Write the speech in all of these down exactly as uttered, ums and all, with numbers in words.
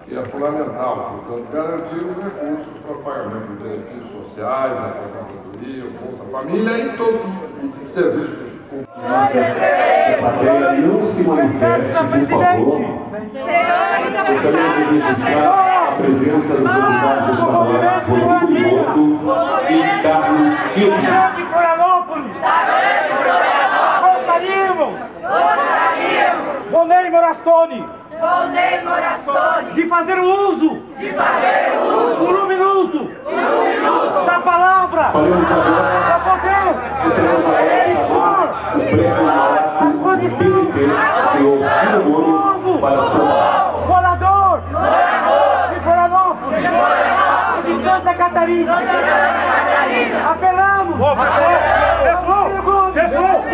que é fundamental, portanto, garantir os recursos para o pagamento dos benefícios sociais, a aposentadoria, o Bolsa Família e todos os serviços públicos. A plateia não se manifeste, por favor. Gostaria de registrar a presença dos deputados estaduais Rodrigo Lotto e Carlos Filho. de Florianópolis! Gostaríamos! Gostaríamos! Vonei Morastone! Vonei Morastone! De fazer o uso! De fazer o uso! Por um minuto! Por um minuto! Da palavra! Falamos agora. Da poder! Gostaríamos agora de chamar o prefeito P P, senhor Ciro Gomes, para a sua... Morador! Morador! De Florianópolis! De Florianópolis! De Santa Catarina! De Santa Catarina! Apelamos! Ô, pessoal! Pessoal! Pessoal!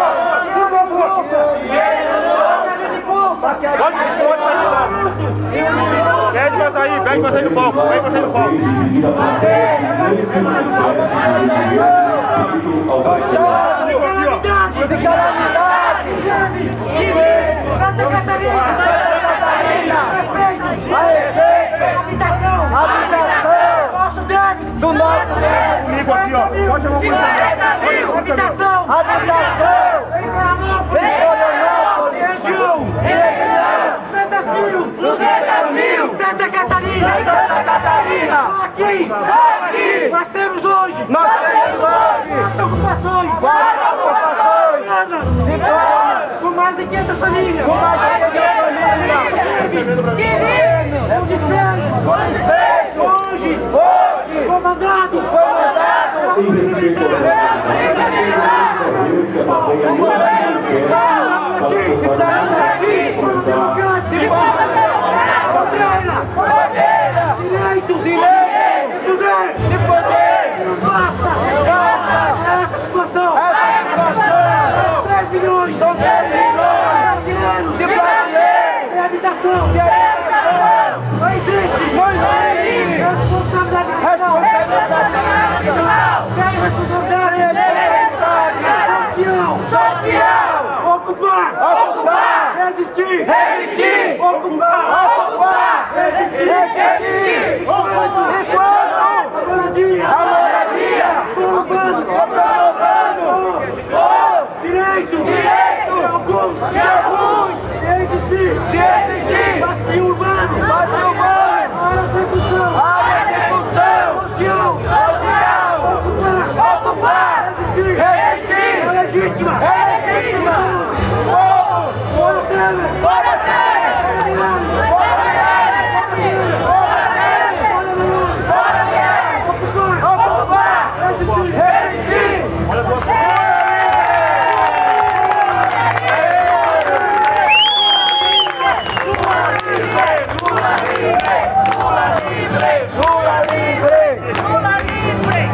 Pode, pode participar. Pede pra sair, pede pra sair do palco, pede pra sair do palco. De calamidade! Santa Catarina! Santa Catarina! Respeito! A respeito! Habitação! Habitação! Nosso déficit! Do nosso Deus! Comigo aqui, ó. Pode chamar o De quarenta mil! Habitação! Habitação! Em Florianópolis! Em Florianópolis! Região! Região! duzentas mil! duzentas mil! Santa Catarina! Santa Catarina! Aqui! Aqui! Nós temos hoje! Nós temos hoje! Quatro ocupações! Quatro ocupações! Planas! De planos! Com mais de quinhentas famílias! Com mais de quinhentas famílias! Que lindo! É um despejo! Com despejo! Hoje! Hoje! Comandado! Comandado! Pela Polícia Militar! Polícia Militar! O governo fiscal! Estamos aqui! De forma democrática! Bandeira! Direito! Direito! Poder! De poder! Não basta! Basta! Essa situação! Essa situação! três milhões! São três milhões Brasileiros! de brasileiros! Sem habitação! De habitação! Não existe! Não existe! Responsabilidade fiscal! Responsabilidade! Quero responsabilidade! Social! Social! Ocupar! Ocupar! Resistir! Resistir! Ocupar! Ocupar! Resistir! Resistir! Enquanto! Enquanto! A moradia! A moradia! Sorobando! Sorobando! Oh! Direito! Direito! De alguns! De alguns! De existir! De existir! Vazio urbano! Vazio urbano! A execução! A execução! Social! Social! Ocupar! Ocupar! Resistir! Resistir! É legítima! É legítima! Oh! Fora Temer! Fora Temer! Fora Temer! Fora Temer! Fora Temer! Ocupar! Ocupar! Resistir! Resistir! Lula livre! Lula livre! Lula livre! Lula livre!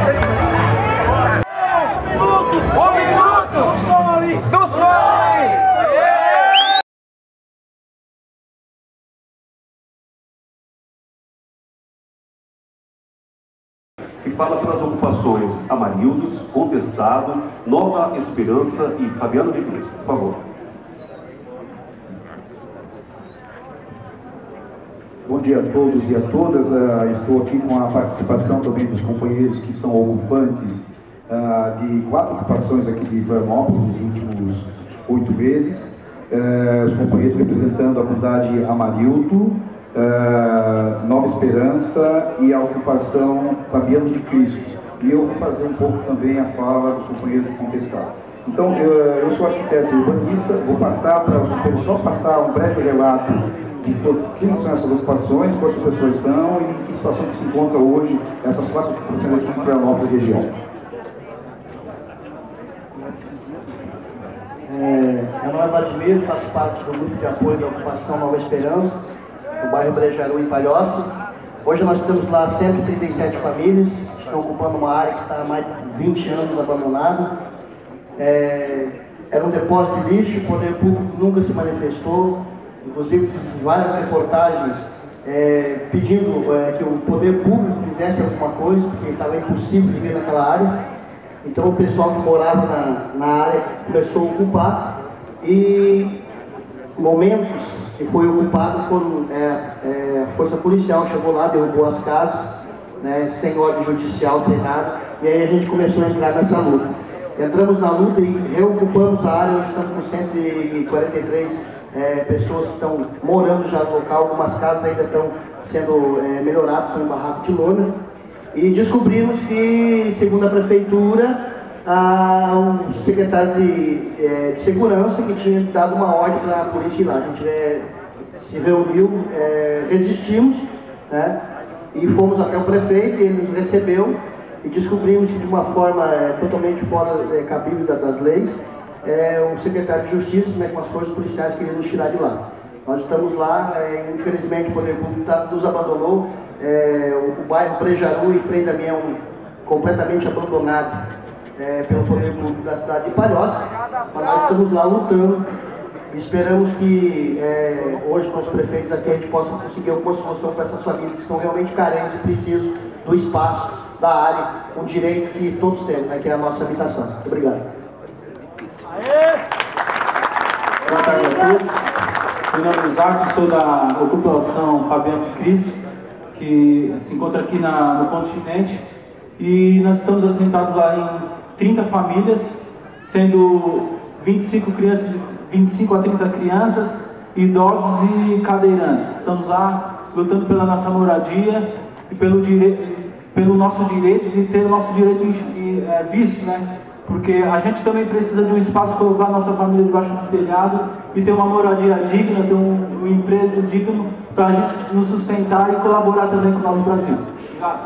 Um minuto! Um minuto! Do som ali! Do som ali! Que fala pelas ocupações Amarildos, Contestado, Nova Esperança e Fabiano de Cristo. Por favor. Bom dia a todos e a todas. Uh, estou aqui com a participação também dos companheiros que são ocupantes uh, de quatro ocupações aqui de Florianópolis nos últimos oito meses. Uh, os companheiros representando a comunidade Amarildo, uh, Nova Esperança e a ocupação Fabiano de Cristo. E eu vou fazer um pouco também a fala dos companheiros do Contestado. Então, eu, eu sou arquiteto urbanista, vou passar para os companheiros só passar um breve relato de quem são essas ocupações, quantas pessoas são e em que situação que se encontra hoje essas quatro ocupações aqui em Florianópolis e região. É, meu nome é Vladimir, faço parte do grupo de apoio da ocupação Nova Esperança, do bairro Brejaru, em Palhoça. Hoje nós temos lá cento e trinta e sete famílias que estão ocupando uma área que está há mais de vinte anos abandonada. É, era um depósito de lixo, o poder público nunca se manifestou. Inclusive fiz várias reportagens é, pedindo é, que o poder público fizesse alguma coisa, porque estava impossível viver naquela área. Então o pessoal que morava na, na área começou a ocupar e momentos que foi ocupado foram é, é, a força policial chegou lá, derrubou as casas, né, sem ordem judicial, sem nada, e aí a gente começou a entrar nessa luta. Entramos na luta e reocupamos a área. Hoje estamos com cento e quarenta e três é, pessoas que estão morando já no local. Algumas casas ainda estão sendo é, melhoradas, estão em barraco de lona. E descobrimos que, segundo a prefeitura, a, o secretário de, é, de segurança que tinha dado uma ordem para a polícia ir lá. A gente é, se reuniu, é, resistimos, né, e fomos até o prefeito, ele nos recebeu e descobrimos que, de uma forma é, totalmente fora é, cabível das leis, é, o secretário de Justiça, né, com as forças policiais, queria nos tirar de lá. Nós estamos lá, é, infelizmente o Poder Público tá, nos abandonou, é, o, o bairro Brejaru e Frei Damião completamente abandonado é, pelo Poder Público da cidade de Palhoça, mas nós estamos lá lutando e esperamos que é, hoje com os prefeitos aqui a gente possa conseguir alguma solução para essas famílias que são realmente carentes e precisam do espaço, da área, um direito que todos temos, né, que é a nossa habitação. Muito obrigado. Boa tarde a todos. Meu nome é Isaac, sou da ocupação Fabiano de Cristo, que se encontra aqui na, no continente, e nós estamos assentados lá em trinta famílias, sendo vinte e cinco crianças, de vinte e cinco a trinta crianças, idosos e cadeirantes. Estamos lá lutando pela nossa moradia e pelo, dire... pelo nosso direito de ter o nosso direito é, visto, né? Porque a gente também precisa de um espaço para colocar a nossa família debaixo do telhado e ter uma moradia digna, ter um, um emprego digno para a gente nos sustentar e colaborar também com o nosso Brasil. Obrigado.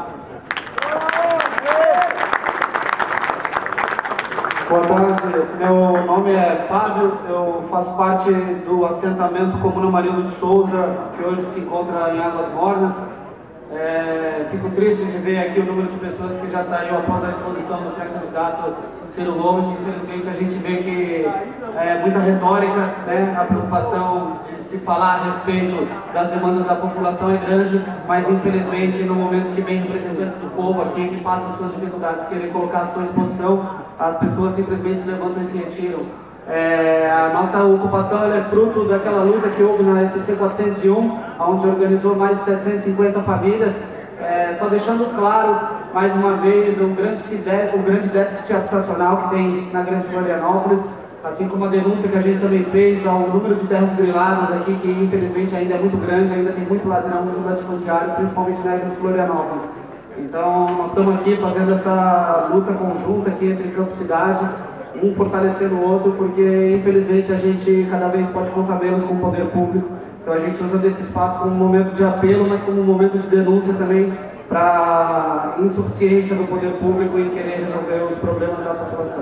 Boa tarde, meu nome é Fábio, eu faço parte do assentamento Comuna Marildo de Souza, que hoje se encontra em Águas Mornas. É, fico triste de ver aqui o número de pessoas que já saiu após a exposição do pré-candidato Ciro Gomes. Infelizmente a gente vê que é muita retórica, né? A preocupação de se falar a respeito das demandas da população é grande, mas infelizmente no momento que vem representantes do povo aqui, que passam suas dificuldades, querem colocar a sua exposição, as pessoas simplesmente se levantam e se retiram. É, a nossa ocupação ela é fruto daquela luta que houve na S C quatrocentos e um, onde organizou mais de setecentas e cinquenta famílias, é, só deixando claro, mais uma vez, o grande, o grande déficit habitacional que tem na Grande Florianópolis, assim como a denúncia que a gente também fez ao número de terras griladas aqui, que infelizmente ainda é muito grande, ainda tem muito ladrão, muito latifundiário, principalmente na Grande Florianópolis. Então, nós estamos aqui fazendo essa luta conjunta aqui entre campo e cidade, um fortalecendo o outro, porque infelizmente a gente cada vez pode contar menos com o poder público. Então a gente usa desse espaço como um momento de apelo, mas como um momento de denúncia também para a insuficiência do poder público em querer resolver os problemas da população.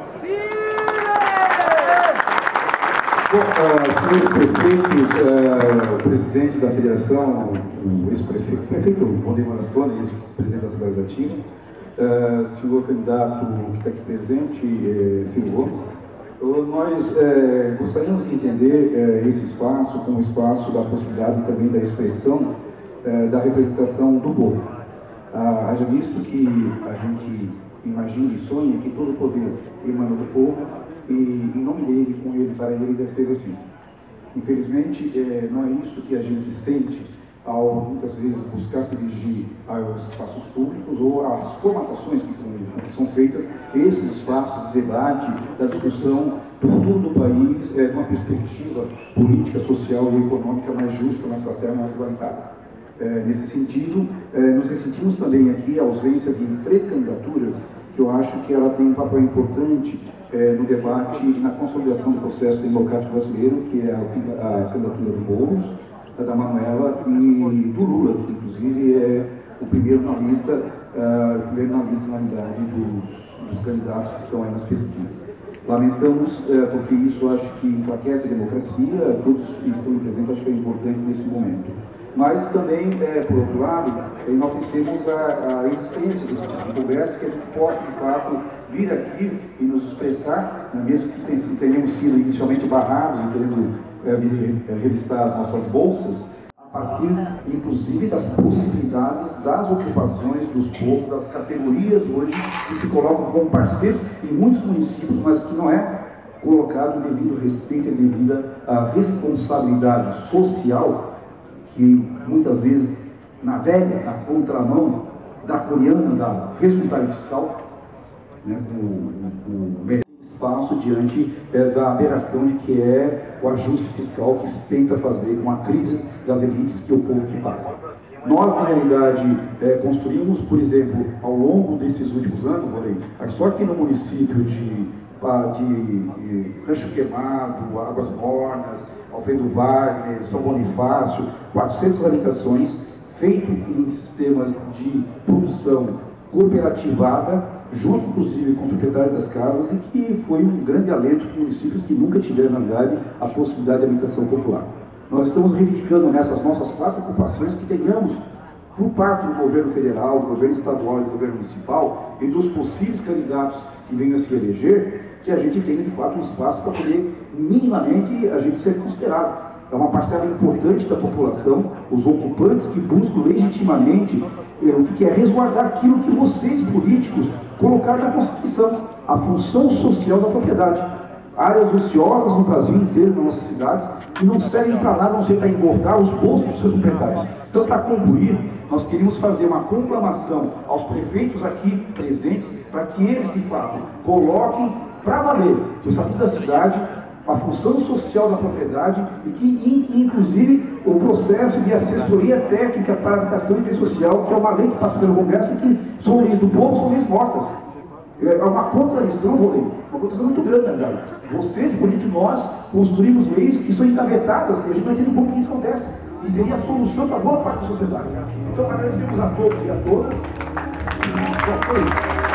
Bom, uh, senhores prefeitos, uh, o presidente da federação, o ex-prefeito, o prefeito Valdemar Marastone, ex-presidente da Assembleia Legislativa, Uh, senhor candidato que está aqui presente, eh, Ciro Gomes, nós eh, gostaríamos de entender eh, esse espaço como espaço da possibilidade também da expressão eh, da representação do povo. Ah, haja visto que a gente imagina e sonha que todo o poder emana do povo e em nome dele, com ele, para ele, deve ser exercido. Infelizmente, eh, não é isso que a gente sente ao muitas vezes buscar se dirigir aos espaços públicos ou às formatações que, que são feitas, esses espaços de debate, da discussão do futuro do país, é, com uma perspectiva política, social e econômica mais justa, mais fraterna, mais igualitária. É, nesse sentido, é, nos ressentimos também aqui a ausência de três candidaturas que eu acho que ela tem um papel importante é, no debate e na consolidação do processo democrático brasileiro, que é a, a candidatura do Boulos, da Manuela e do Lula, que inclusive é o primeiro na lista, uh, o primeiro na lista, na verdade, dos, dos candidatos que estão aí nas pesquisas. Lamentamos, uh, porque isso acho que enfraquece a democracia, todos que estão presentes acho que é importante nesse momento. Mas também, é, por outro lado, enaltecemos a, a existência desse tipo de congresso, que a gente possa, de fato, vir aqui e nos expressar, né, mesmo que tenhamos sido inicialmente barrados e querendo é, revistar as nossas bolsas, a partir, inclusive, das possibilidades das ocupações dos povos, das categorias hoje que se colocam como parceiros em muitos municípios, mas que não é colocado o devido respeito e devida a responsabilidade social, que muitas vezes navega na contramão draconiana da responsabilidade fiscal, né, com o, o espaço diante é, da aberração de que é o ajuste fiscal que se tenta fazer com a crise das elites que o povo que paga. Nós, na realidade, é, construímos, por exemplo, ao longo desses últimos anos, Volei, só aqui no município de, de Rancho Queimado, Águas Mornas, Alfredo Wagner, São Bonifácio, quatrocentas habitações, feito em sistemas de produção cooperativada, junto inclusive com o proprietário das casas, e que foi um grande alento para municípios que nunca tiveram, na verdade, a possibilidade de habitação popular. Nós estamos reivindicando nessas nossas quatro ocupações que tenhamos, por parte do governo federal, do governo estadual e do governo municipal, e dos possíveis candidatos que venham a se eleger, que a gente tenha de fato um espaço para poder minimamente a gente ser considerado. É uma parcela importante da população, os ocupantes que buscam legitimamente o que é resguardar aquilo que vocês, políticos, colocaram na Constituição, a função social da propriedade. Áreas ociosas no Brasil inteiro, nas nossas cidades, que não servem para nada, a não ser para engordar os bolsos dos seus proprietários. Então, para concluir, nós queríamos fazer uma conclamação aos prefeitos aqui presentes, para que eles, de fato, coloquem para valer o Estatuto da Cidade, a função social da propriedade e que, inclusive, o processo de assessoria técnica para a habitação e bem social, que é uma lei que passa pelo Congresso e que são leis do povo, são leis mortas. É uma contradição, Volei, uma contradição muito grande, na verdade. Vocês, políticos, nós construímos leis que são engavetadas e a gente não entende como que isso acontece. E seria a solução para boa parte da sociedade. Então, agradecemos a todos e a todas. Bom, foi isso.